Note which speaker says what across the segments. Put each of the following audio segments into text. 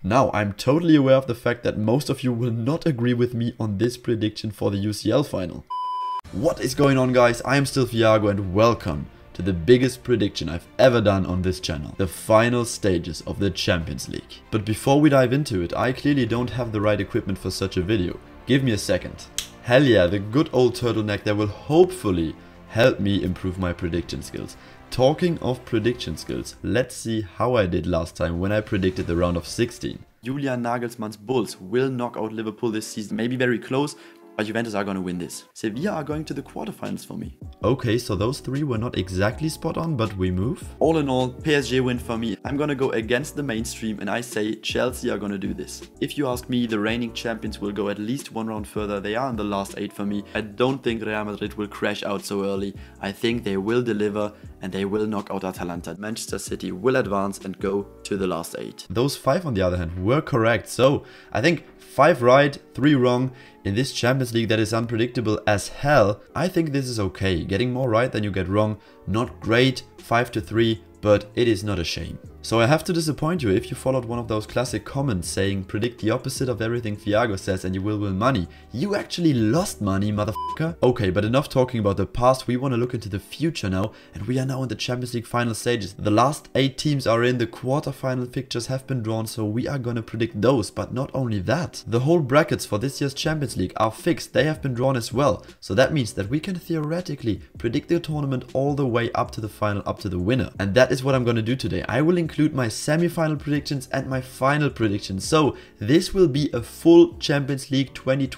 Speaker 1: Now, I'm totally aware of the fact that most of you will not agree with me on this prediction for the UCL final. What is going on, guys? I am still Thiago and welcome to the biggest prediction I've ever done on this channel, the final stages of the Champions League. But before we dive into it, I clearly don't have the right equipment for such a video. Give me a second. Hell yeah, the good old turtleneck that will hopefully help me improve my prediction skills. Talking of prediction skills, let's see how I did last time when I predicted the round of 16. Julian Nagelsmann's Bulls will knock out Liverpool this season, maybe very close, but Juventus are going to win this. Sevilla are going to the quarterfinals for me. Okay, so those three were not exactly spot on, but we move. All in all, PSG win for me. I'm going to go against the mainstream and I say Chelsea are going to do this. If you ask me, the reigning champions will go at least one round further. They are in the last 8 for me. I don't think Real Madrid will crash out so early. I think they will deliver and they will knock out Atalanta. Manchester City will advance and go to the last 8. Those 5 on the other hand were correct. So I think 5 right, 3 wrong. In this Champions League that is unpredictable as hell, I think this is okay. Getting more right than you get wrong, not great, 5-3, but it is not a shame. So I have to disappoint you if you followed one of those classic comments saying predict the opposite of everything Thiago says and you will win money. You actually lost money, motherfucker. Okay, but enough talking about the past, we want to look into the future now, and we are now in the Champions League final stages. The last 8 teams are in, the quarterfinal fixtures have been drawn, so we are gonna predict those, but not only that. The whole brackets for this year's Champions League are fixed, they have been drawn as well, so that means that we can theoretically predict the tournament all the way up to the final, up to the winner. And that is what I'm gonna do today. I will include my semi-final predictions and my final predictions. So this will be a full Champions League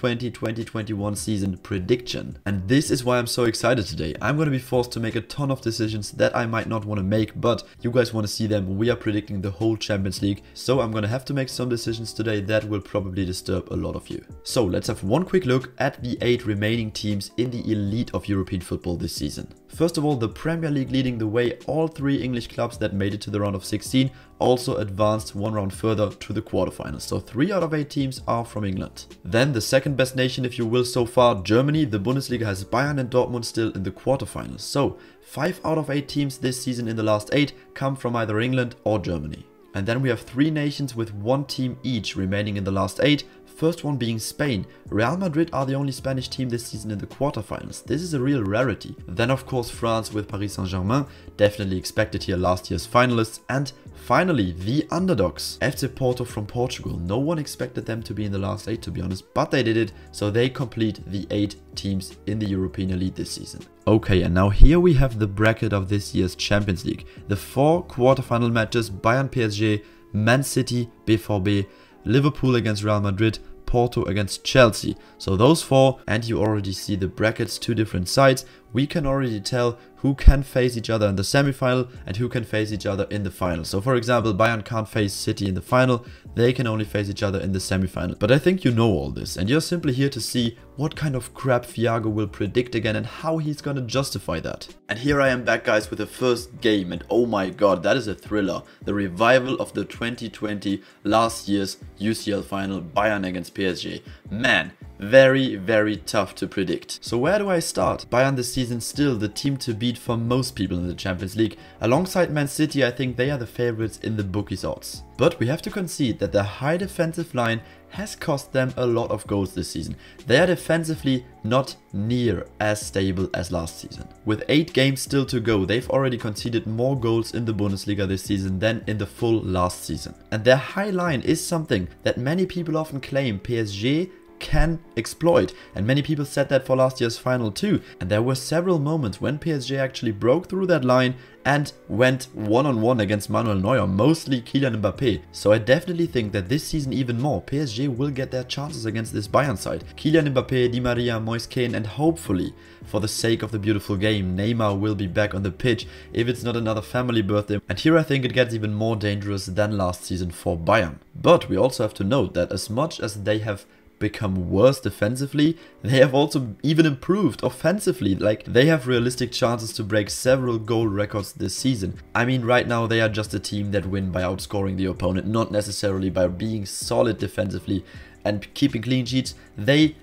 Speaker 1: 2020-2021 season prediction. And this is why I'm so excited today. I'm going to be forced to make a ton of decisions that I might not want to make, but you guys want to see them. We are predicting the whole Champions League. So I'm going to have to make some decisions today that will probably disturb a lot of you. So let's have one quick look at the 8 remaining teams in the elite of European football this season. First of all, the Premier League leading the way. All 3 English clubs that made it to the round of 16 also advanced one round further to the quarterfinals. So 3 out of 8 teams are from England. Then the second best nation, if you will, so far, Germany. The Bundesliga has Bayern and Dortmund still in the quarterfinals. So 5 out of 8 teams this season in the last 8 come from either England or Germany. And then we have 3 nations with 1 team each remaining in the last 8. First one being Spain. Real Madrid are the only Spanish team this season in the quarterfinals. This is a real rarity. Then of course France with Paris Saint-Germain, definitely expected here, last year's finalists. And finally the underdogs, FC Porto from Portugal. No one expected them to be in the last 8, to be honest, but they did it, so they complete the 8 teams in the European elite this season. Okay, and now here we have the bracket of this year's Champions League. The 4 quarterfinal matches: Bayern PSG, Man City, BVB, Liverpool against Real Madrid, Porto against Chelsea. So those 4, and you already see the brackets, 2 different sides. We can already tell who can face each other in the semi-final and who can face each other in the final. So for example, Bayern can't face City in the final, they can only face each other in the semi-final. But I think you know all this, and you're simply here to see what kind of crap Thiago will predict again and how he's gonna justify that. And here I am back, guys, with the first game, and oh my god, that is a thriller. The revival of the 2020 last year's UCL final, Bayern against PSG. Man, very, very tough to predict. So where do I start? Bayern this season still the team to beat for most people in the Champions League. Alongside Man City, I think they are the favorites in the bookies' odds. But we have to concede that their high defensive line has cost them a lot of goals this season. They are defensively not near as stable as last season. With 8 games still to go, they've already conceded more goals in the Bundesliga this season than in the full last season. And their high line is something that many people often claim PSG can exploit, and many people said that for last year's final too. And there were several moments when PSG actually broke through that line and went one-on-one against Manuel Neuer, mostly Kylian Mbappé. So I definitely think that this season even more, PSG will get their chances against this Bayern side. Kylian Mbappé, Di Maria, Moise Kean, and hopefully, for the sake of the beautiful game, Neymar will be back on the pitch if it's not another family birthday. And here I think it gets even more dangerous than last season for Bayern. But we also have to note that as much as they have become worse defensively, they have also even improved offensively. Like, they have realistic chances to break several goal records this season. I mean, right now they are just a team that win by outscoring the opponent, not necessarily by being solid defensively and keeping clean sheets. They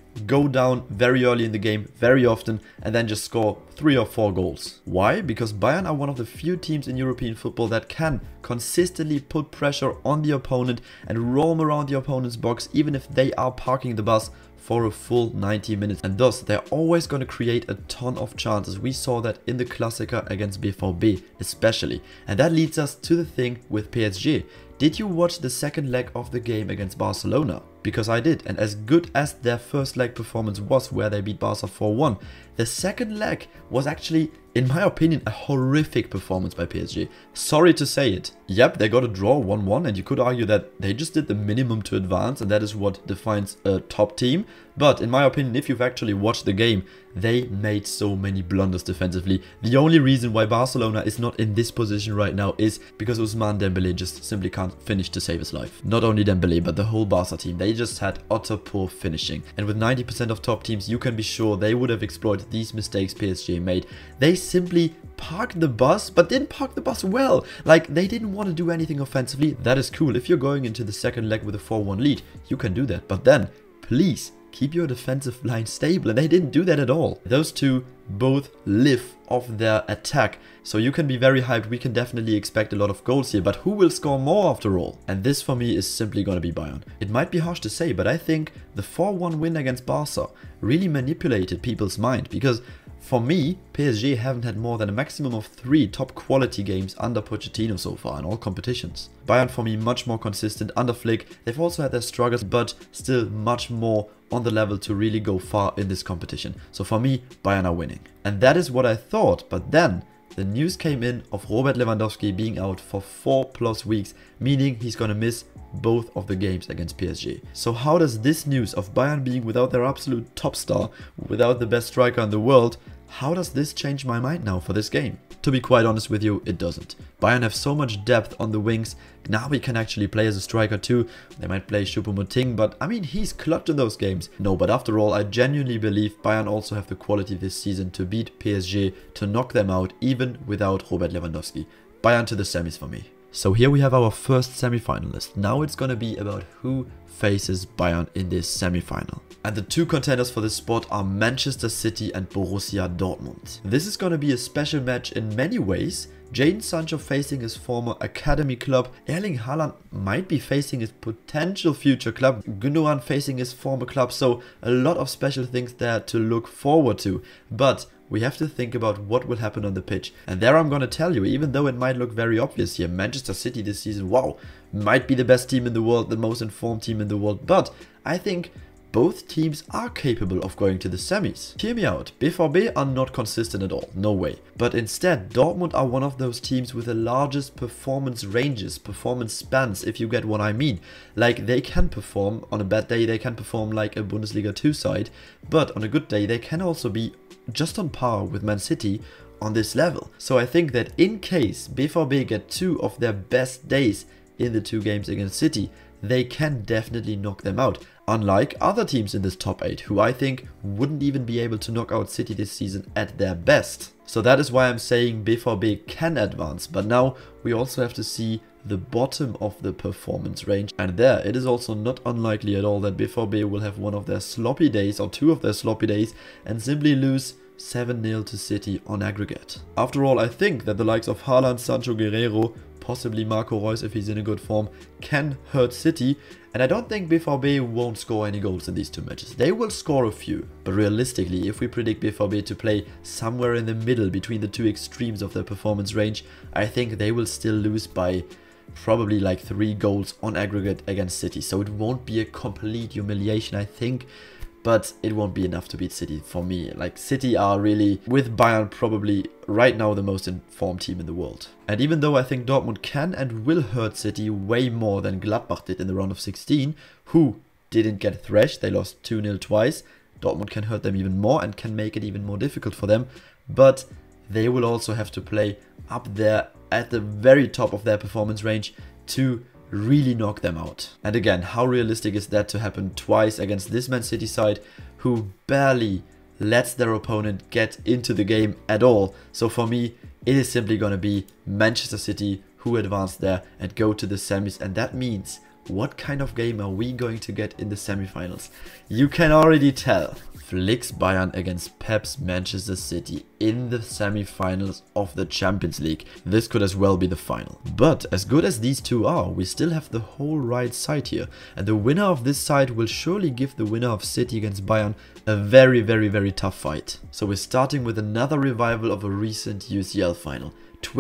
Speaker 1: go down very early in the game, very often, and then just score 3 or 4 goals. Why? Because Bayern are one of the few teams in European football that can consistently put pressure on the opponent and roam around the opponent's box even if they are parking the bus for a full 90 minutes, and thus they're always going to create a ton of chances. We saw that in the Klassiker against BVB especially, and that leads us to the thing with PSG. Did you watch the second leg of the game against Barcelona? Because I did, and as good as their first leg performance was, where they beat Barca 4-1, the second leg was actually, in my opinion, a horrific performance by PSG. Sorry to say it. Yep, they got a draw 1-1, and you could argue that they just did the minimum to advance, and that is what defines a top team. But in my opinion, if you've actually watched the game, they made so many blunders defensively. The only reason why Barcelona is not in this position right now is because Ousmane Dembélé just simply can't finish to save his life. Not only Dembélé, but the whole Barca team. They just had utter poor finishing. And with 90% of top teams, you can be sure they would have exploited these mistakes PSG made. They simply parked the bus, but didn't park the bus well. Like, they didn't want to do anything offensively. That is cool. If you're going into the second leg with a 4-1 lead, you can do that. But then, please, keep your defensive line stable, and they didn't do that at all. Those two both live off their attack, so you can be very hyped. We can definitely expect a lot of goals here, but who will score more after all? And this for me is simply going to be Bayern. It might be harsh to say, but I think the 4-1 win against Barca really manipulated people's mind, because for me, PSG haven't had more than a maximum of 3 top quality games under Pochettino so far in all competitions. Bayern for me much more consistent under Flick. They've also had their struggles, but still much more on the level to really go far in this competition. So for me, Bayern are winning. And that is what I thought, but then the news came in of Robert Lewandowski being out for 4+ weeks, meaning he's gonna miss both of the games against PSG. So how does this news of Bayern being without their absolute top star, without the best striker in the world, how does this change my mind now for this game? To be quite honest with you, it doesn't. Bayern have so much depth on the wings. Now we can actually play as a striker too. They might play Choupo-Moting, but I mean, he's clutch in those games. No, but after all, I genuinely believe Bayern also have the quality this season to beat PSG, to knock them out even without Robert Lewandowski. Bayern to the semis for me. So here we have our first semi-finalist. Now it's gonna be about who faces Bayern in this semi-final. And the 2 contenders for this spot are Manchester City and Borussia Dortmund. This is gonna be a special match in many ways. Jadon Sancho facing his former academy club, Erling Haaland might be facing his potential future club, Gundogan facing his former club, so a lot of special things there to look forward to. But we have to think about what will happen on the pitch. And there I'm gonna tell you, even though it might look very obvious here, Manchester City this season, wow, might be the best team in the world, the most informed team in the world, but I think both teams are capable of going to the semis. Hear me out, BVB are not consistent at all, no way. But instead, Dortmund are one of those teams with the largest performance ranges, performance spans, if you get what I mean. Like, they can perform, on a bad day they can perform like a Bundesliga 2 side, but on a good day they can also be just on par with Man City on this level. So I think that in case BVB get 2 of their best days in the 2 games against City, they can definitely knock them out. Unlike other teams in this top 8, who I think wouldn't even be able to knock out City this season at their best. So that is why I'm saying BVB can advance, but now we also have to see the bottom of the performance range. And there, it is also not unlikely at all that BVB will have one of their sloppy days, or 2 of their sloppy days, and simply lose 7-0 to City on aggregate. After all, I think that the likes of Haaland, Sancho, Guerreiro, possibly Marco Reus if he's in a good form, can hurt City, and I don't think BVB won't score any goals in these 2 matches. They will score a few, but realistically, if we predict BVB to play somewhere in the middle between the 2 extremes of their performance range, I think they will still lose by probably like 3 goals on aggregate against City. So it won't be a complete humiliation, I think, but it won't be enough to beat City for me. Like, City are really, with Bayern, probably right now the most informed team in the world. And even though I think Dortmund can and will hurt City way more than Gladbach did in the round of 16, who didn't get thrashed, they lost 2-0 twice, Dortmund can hurt them even more and can make it even more difficult for them. But they will also have to play up there at the very top of their performance range to really knock them out. And again, how realistic is that to happen twice against this Man City side, who barely lets their opponent get into the game at all? So for me, it is simply going to be Manchester City who advance there and go to the semis, and that means what kind of game are we going to get in the semi-finals? You can already tell. Flick's Bayern against Pep's Manchester City in the semi-finals of the Champions League. This could as well be the final. But as good as these two are, we still have the whole right side here. And the winner of this side will surely give the winner of City against Bayern a very tough fight. So we're starting with another revival of a recent UCL final.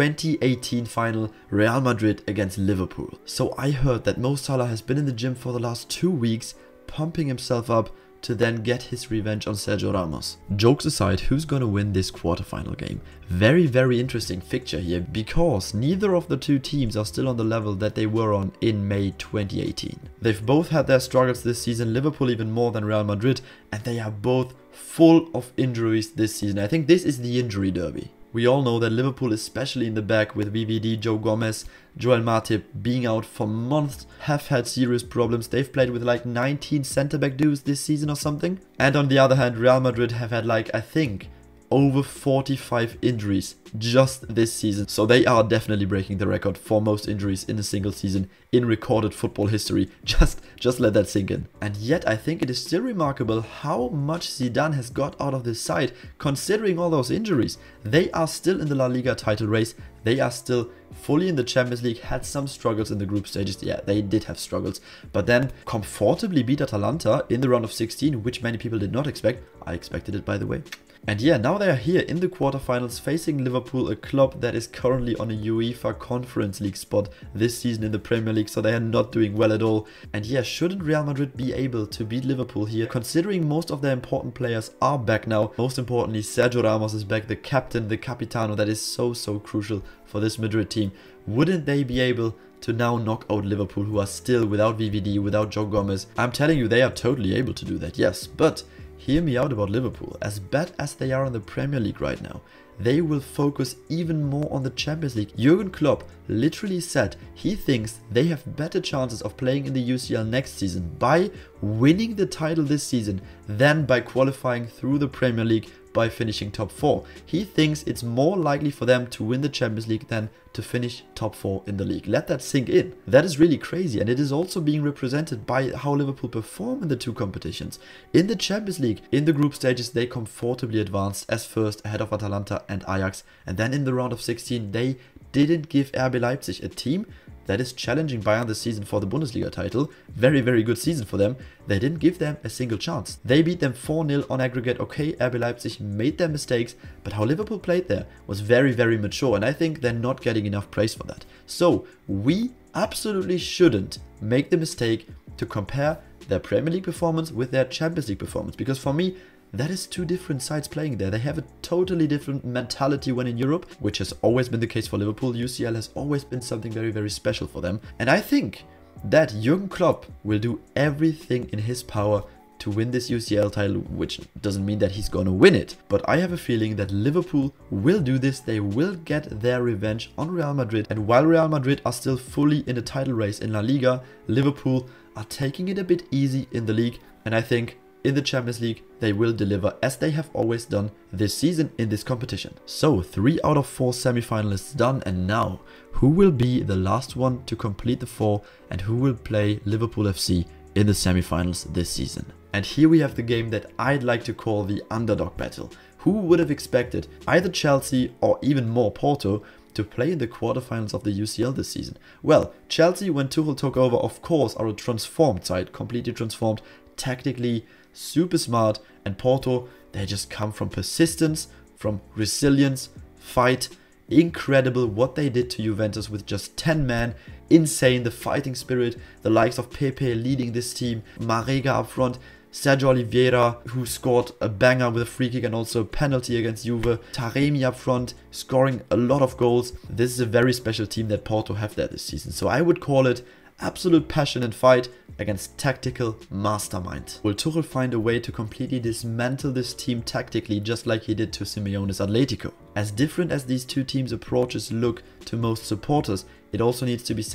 Speaker 1: 2018 final, Real Madrid against Liverpool. So I heard that Mo Salah has been in the gym for the last 2 weeks, pumping himself up to then get his revenge on Sergio Ramos. Jokes aside, who's gonna win this quarterfinal game? Very interesting fixture here, because neither of the two teams are still on the level that they were on in May 2018. They've both had their struggles this season, Liverpool even more than Real Madrid, and they are both full of injuries this season. I think this is the injury derby. We all know that Liverpool, especially in the back with VVD, Joe Gomez, Joel Matip being out for months, have had serious problems. They've played with like 19 centre-back duos this season or something. And on the other hand, Real Madrid have had like, I think, over 45 injuries just this season. So they are definitely breaking the record for most injuries in a single season in recorded football history. Just let that sink in. And yet I think it is still remarkable how much Zidane has got out of this side, considering all those injuries. They are still in the La Liga title race. They are still fully in the Champions League, had some struggles in the group stages. Yeah, they did have struggles, but then comfortably beat Atalanta in the round of 16, which many people did not expect. I expected it, by the way. And yeah, now they are here in the quarterfinals facing Liverpool, a club that is currently on a UEFA Conference League spot this season in the Premier League, so they are not doing well at all. And yeah, shouldn't Real Madrid be able to beat Liverpool here, considering most of their important players are back now? Most importantly, Sergio Ramos is back, the captain, the capitano, that is so crucial for this Madrid team. Wouldn't they be able to now knock out Liverpool, who are still without VVD, without Joe Gomez? I'm telling you, they are totally able to do that, yes, but hear me out about Liverpool. As bad as they are in the Premier League right now, they will focus even more on the Champions League. Jurgen Klopp literally said he thinks they have better chances of playing in the UCL next season by winning the title this season than by qualifying through the Premier League by finishing top 4. He thinks it's more likely for them to win the Champions League than to finish top 4 in the league. Let that sink in. That is really crazy, and it is also being represented by how Liverpool perform in the two competitions. In the Champions League, in the group stages, they comfortably advanced as first ahead of Atalanta and Ajax, and then in the round of 16 they didn't give RB Leipzig, a team that is challenging Bayern this season for the Bundesliga title. Very good season for them. They didn't give them a single chance. They beat them 4-0 on aggregate. Okay, RB Leipzig made their mistakes, but how Liverpool played there was very mature, and I think they're not getting enough praise for that. So we absolutely shouldn't make the mistake to compare their Premier League performance with their Champions League performance, because for me, that is two different sides playing there. They have a totally different mentality when in Europe, which has always been the case for Liverpool. UCL has always been something very special for them. And I think that Jurgen Klopp will do everything in his power to win this UCL title, which doesn't mean that he's gonna win it. But I have a feeling that Liverpool will do this. They will get their revenge on Real Madrid. And while Real Madrid are still fully in the title race in La Liga, Liverpool are taking it a bit easy in the league. And I think in the Champions League, they will deliver as they have always done this season in this competition. So 3 out of 4 semi-finalists done, and now who will be the last one to complete the 4 and who will play Liverpool FC in the semi-finals this season? And here we have the game that I'd like to call the underdog battle. Who would have expected either Chelsea or even more Porto to play in the quarterfinals of the UCL this season? Well, Chelsea, when Tuchel took over, of course, are a transformed side, completely transformed, tactically super smart, and Porto, they just come from persistence, from resilience, fight. Incredible what they did to Juventus with just 10 men. Insane, the fighting spirit, the likes of Pepe leading this team, Marega up front, Sergio Oliveira, who scored a banger with a free kick and also a penalty against Juve, Taremi up front, scoring a lot of goals. This is a very special team that Porto have there this season, so I would call it absolute passion and fight against tactical mastermind. Will Tuchel find a way to completely dismantle this team tactically, just like he did to Simeone's Atletico? As different as these two teams' approaches look to most supporters, it also needs to be said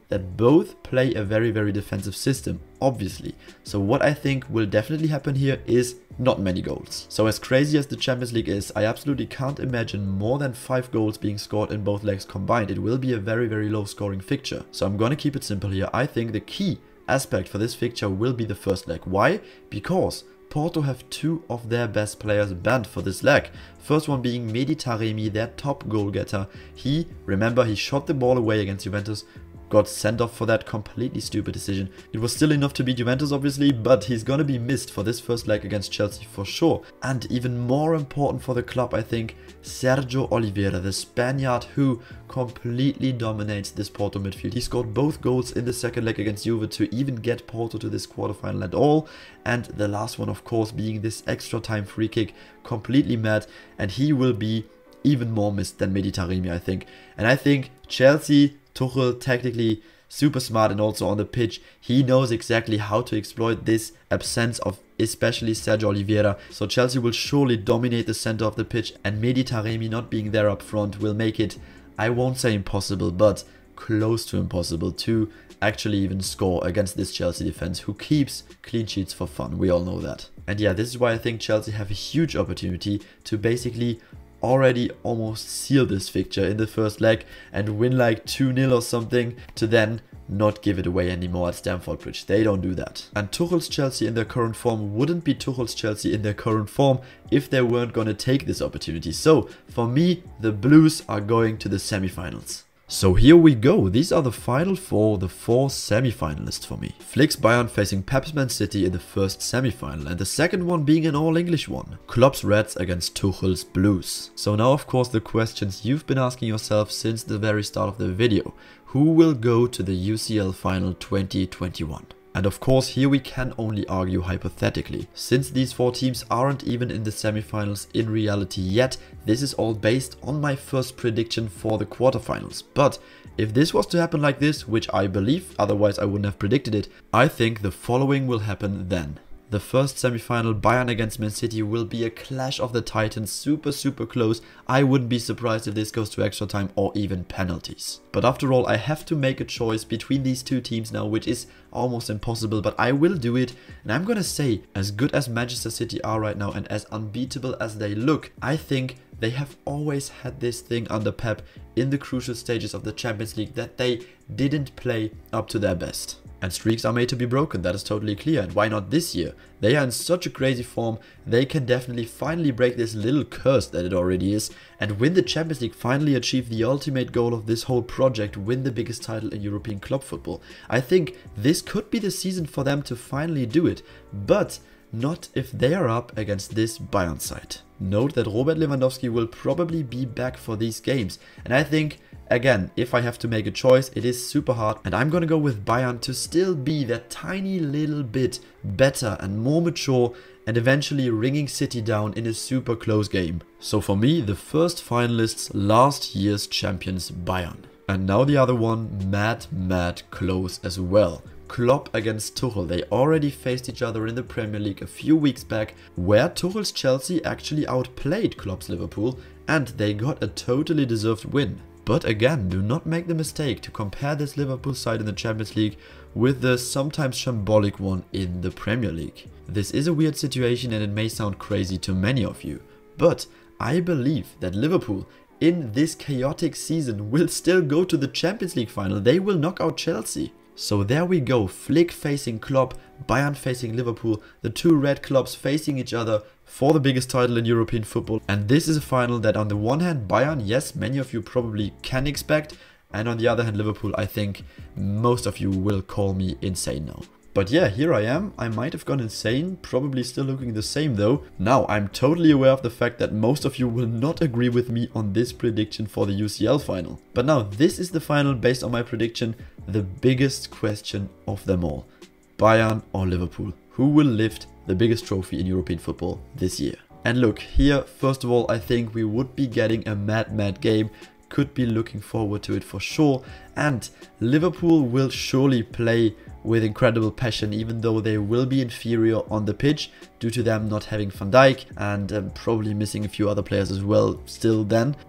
Speaker 1: that both play a very defensive system, obviously. So what I think will definitely happen here is not many goals. So as crazy as the Champions League is, I absolutely can't imagine more than 5 goals being scored in both legs combined. It will be a very low scoring fixture. So I'm gonna keep it simple here. I think the key aspect for this fixture will be the first leg. Why? Because Porto have 2 of their best players banned for this leg. First one being Mehdi Taremi, their top goal getter. Remember, he shot the ball away against Juventus, got sent off for that completely stupid decision. It was still enough to beat Juventus obviously, but he's gonna be missed for this first leg against Chelsea for sure. And even more important for the club, I think, Sergio Oliveira, the Spaniard who completely dominates this Porto midfield. He scored both goals in the second leg against Juve to even get Porto to this quarterfinal at all. And the last one, of course, being this extra time free kick, completely mad. And he will be even more missed than Mehdi Taremi, I think. And I think Chelsea, Tuchel, tactically super smart and also on the pitch, he knows exactly how to exploit this absence of especially Sergio Oliveira. So Chelsea will surely dominate the center of the pitch, and Mehdi Taremi not being there up front will make it, I won't say impossible, but close to impossible to actually even score against this Chelsea defense, who keeps clean sheets for fun. We all know that. And yeah, this is why I think Chelsea have a huge opportunity to basically already almost seal this fixture in the first leg and win like 2-0 or something, to then not give it away anymore at Stamford Bridge. They don't do that. And Tuchel's Chelsea in their current form wouldn't be Tuchel's Chelsea in their current form if they weren't gonna take this opportunity. So for me, the Blues are going to the semi-finals. So here we go, these are the final 4, the 4 semi-finalists for me. Flick's Bayern facing Pep's Man City in the first semi-final, and the second one being an all-English one. Klopp's Reds against Tuchel's Blues. So now of course the questions you've been asking yourself since the very start of the video. Who will go to the UCL Final 2021? And of course here we can only argue hypothetically. Since these 4 teams aren't even in the semi-finals in reality yet, this is all based on my first prediction for the quarterfinals. But if this was to happen like this, which I believe, otherwise I wouldn't have predicted it, I think the following will happen then. The first semi-final, Bayern against Man City, will be a clash of the titans, super close. I wouldn't be surprised if this goes to extra time or even penalties. But after all, I have to make a choice between these 2 teams now, which is almost impossible, but I will do it. And I'm gonna say, as good as Manchester City are right now and as unbeatable as they look, I think they have always had this thing under Pep in the crucial stages of the Champions League, that they didn't play up to their best. And streaks are made to be broken, that is totally clear, and why not this year? They are in such a crazy form, they can definitely finally break this little curse that it already is, and win the Champions League, finally achieve the ultimate goal of this whole project, win the biggest title in European club football. I think this could be the season for them to finally do it, but not if they are up against this Bayern side. Note that Robert Lewandowski will probably be back for these games, and I think, again, if I have to make a choice, it is super hard, and I'm gonna go with Bayern to still be that tiny little bit better and more mature, and eventually ringing City down in a super close game. So for me, the first finalists, last year's champions Bayern. And now the other one, mad close as well. Klopp against Tuchel. They already faced each other in the Premier League a few weeks back, where Tuchel's Chelsea actually outplayed Klopp's Liverpool, and they got a totally deserved win. But again, do not make the mistake to compare this Liverpool side in the Champions League with the sometimes shambolic one in the Premier League. This is a weird situation and it may sound crazy to many of you, but I believe that Liverpool in this chaotic season will still go to the Champions League final. They will knock out Chelsea. So there we go, Flick facing Klopp, Bayern facing Liverpool, the 2 red clubs facing each other for the biggest title in European football. And this is a final that on the one hand Bayern, yes, many of you probably can expect, and on the other hand Liverpool, I think most of you will call me insane now. But yeah, here I am. I might have gone insane, probably still looking the same though. Now, I'm totally aware of the fact that most of you will not agree with me on this prediction for the UCL final. But now, this is the final based on my prediction, the biggest question of them all. Bayern or Liverpool? Who will lift the biggest trophy in European football this year? And look, here, first of all, I think we would be getting a mad game. Could be looking forward to it for sure. And Liverpool will surely play with incredible passion, even though they will be inferior on the pitch due to them not having Van Dijk and probably missing a few other players as well still then. But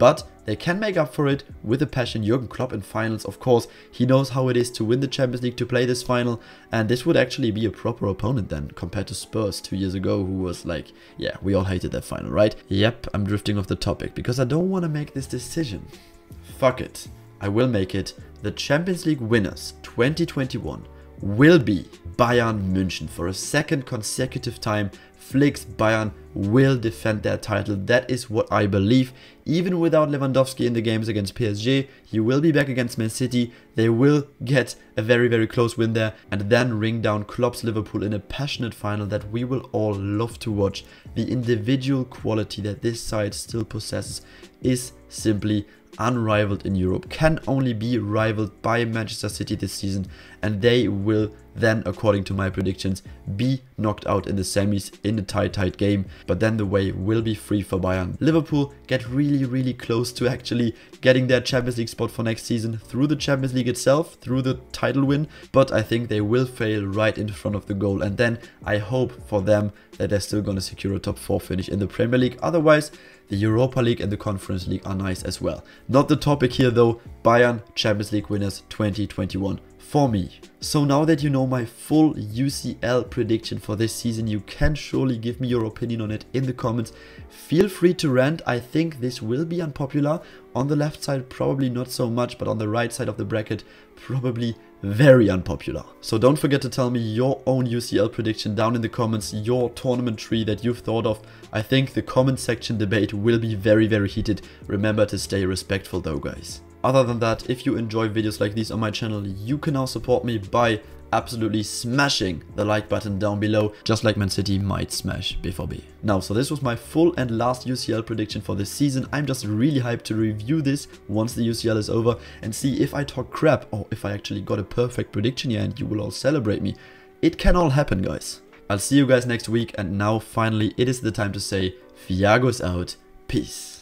Speaker 1: they can make up for it with the passion. Jurgen Klopp in finals, of course, he knows how it is to win the Champions League, to play this final, and this would actually be a proper opponent then, compared to Spurs 2 years ago, who was like, yeah, we all hated that final, right? Yep, I'm drifting off the topic, because I don't want to make this decision. Fuck it. I will make it. The Champions League winners 2021 will be Bayern München for a second consecutive time. Flick's Bayern will defend their title. That is what I believe. Even without Lewandowski in the games against PSG, he will be back against Man City. They will get a very, very close win there and then ring down Klopp's Liverpool in a passionate final that we will all love to watch. The individual quality that this side still possesses is simply unrivaled in Europe, can only be rivaled by Manchester City this season, and they will then, according to my predictions, be knocked out in the semis in a tight game, but then the way will be free for Bayern. Liverpool get really close to actually getting their Champions League spot for next season through the Champions League itself, through the title win, but I think they will fail right in front of the goal, and then I hope for them that they're still going to secure a top 4 finish in the Premier League. Otherwise, the Europa League and the Conference League are nice as well. Not the topic here though. Bayern Champions League winners 2021 for me. So now that you know my full UCL prediction for this season, you can surely give me your opinion on it in the comments. Feel free to rant. I think this will be unpopular. On the left side probably not so much, but on the right side of the bracket probably very unpopular. So don't forget to tell me your own UCL prediction down in the comments, your tournament tree that you've thought of. I think the comment section debate will be very heated. Remember to stay respectful though, guys. Other than that, if you enjoy videos like these on my channel, you can now support me by absolutely smashing the like button down below, just like Man City might smash BVB. Now, so this was my full and last UCL prediction for this season. I'm just really hyped to review this once the UCL is over and see if I talk crap or if I actually got a perfect prediction here and you will all celebrate me. It can all happen, guys. I'll see you guys next week, and now finally it is the time to say Thiago's out. Peace.